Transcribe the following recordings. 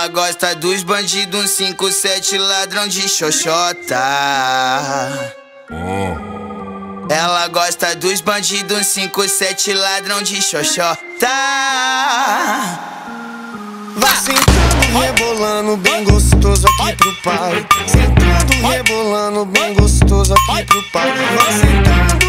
gosta dos bandidos, 157 ladrão de xoxota. Ela gosta dos bandidos, 157 ladrão de xoxota. Vai sentando, rebolando bem gostoso aqui pro pai. Sentando, rebolando bem gostoso aqui pro pai. Vai sentando.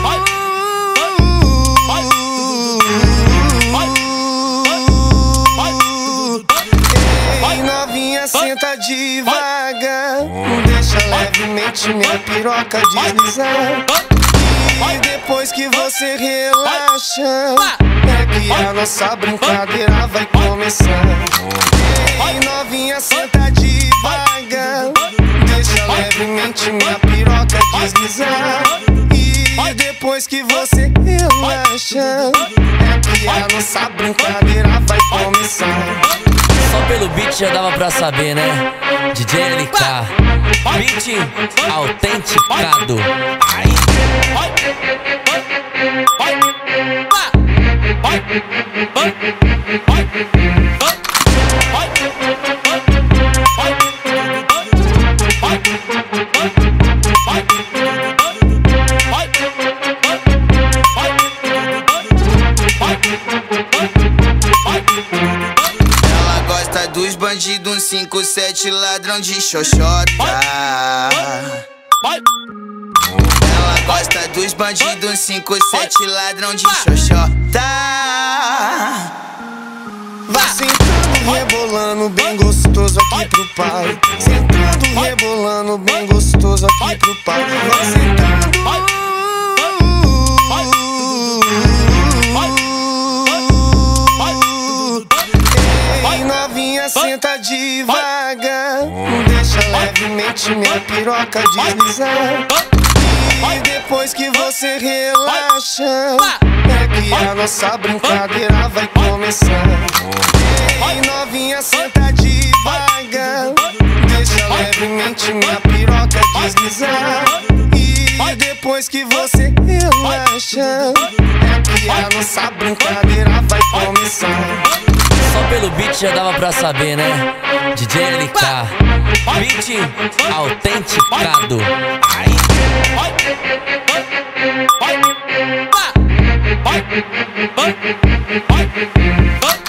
Ei, novinha, senta devagar. Deixa levemente minha piroca deslizar. E depois que você relaxa, é que a nossa brincadeira vai começar. Ei, novinha, senta devagar. Deixa levemente minha piroca deslizar. E depois que você relaxa, é que a nossa brincadeira vai começar. Só pelo beat já dava pra saber, né? DJ LK, beat autenticado. Ela gosta dos bandidos, 157 ladrão de xoxota. Ela gosta dos bandidos, 157 ladrão de xoxota. Vai sentando, rebolando bem gostoso aqui pro pai. Sentando, rebolando bem gostoso aqui pro pai. Vai sentando. Ei, novinha, senta devagar. Deixa levemente minha piroca deslizar. E depois que você relaxa, é que a nossa brincadeira vai começar. Ei, novinha, senta devagar. Deixa levemente minha piroca deslizar. E depois que você relaxa, é que a nossa brincadeira vai começar. Só pelo beat já dava pra saber, né? DJ LK, beat autenticado. Vai.